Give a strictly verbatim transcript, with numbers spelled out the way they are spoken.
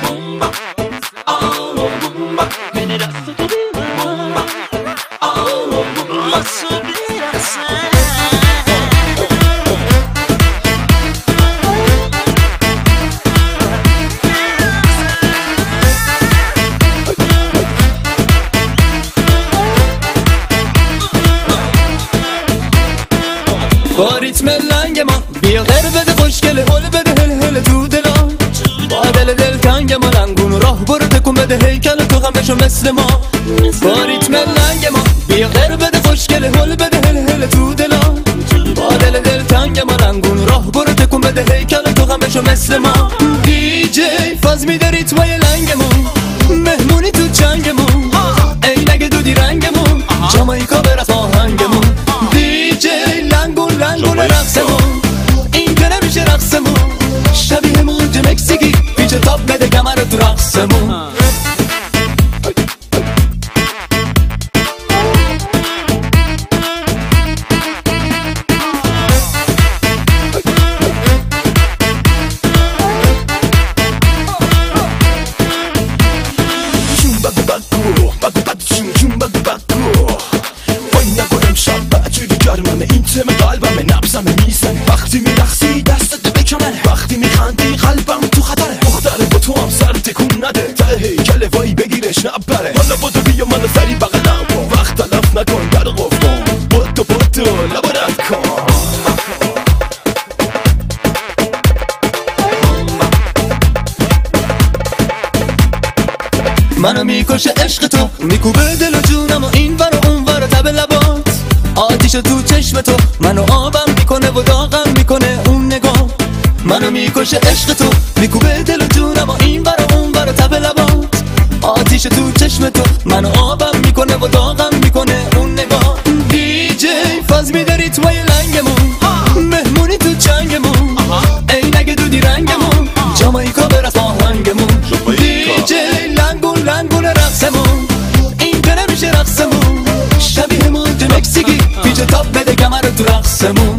Bomba, oh bomba, veneraste tu vida. Bomba, oh bomba, subirás. با ریتم لنگ ما بیا غیر بده خوشگله حال بده هل هل تو دلا با دل دل تنگ ما رنگون راه برو تکون بده هیکل تو هم بشو مثل ما با ریتم لنگ ما بیا غیر بده خوشگله حال بده هل هل تو دلا با دل دل تنگ ما رنگون راه برو تکون بده هیکل تو هم بشو مثل ما دی جی فاز میده ریتمای لنگمون مهمونی تو چنگمون ای نگه دودی رنگمون جامایکا برس آهنگمون دی جی لنگون لنگون رقصمون این که نمیشه رقصمون شبیه موج مکزیکی پیچه تاپ بده کمر تو رقصمون این تم قلبمه نبزمه میزنه وقتی میرقصی دستت بکنه وقتی میخندی قلبم تو خطره دختره با تو هم سر تکون نده ته هیکل وایی بگیرش نبره حالا بودو بیا منو سری بغلم کن وقت تلف نکن در قف کن بودو بودو لبو رد کن منو میکشه عشق تو میکوبه دل و جونم و این ور و اون ور و تب لبات آتیش تو چشم تو منو آبم میکنه و داغم میکنه اون نگاه منو میکشه عشق تو میکوبه دل و جونم و این ور و اون ور و تب لبات آتیش تو چشم تو منو آبم میکنه و داغم میکنه اون نگاه دی جی فاز میده ریتمای لنگمون مهمونی تو چنگمون ای نگه دودی رنگمون جامایکا برس آهنگمون دی جی لنگون لنگون رقصمون این که نمیشه رقصمون شبیه موج مکزیکی پیچه تاپ بده کمر تو رقصمون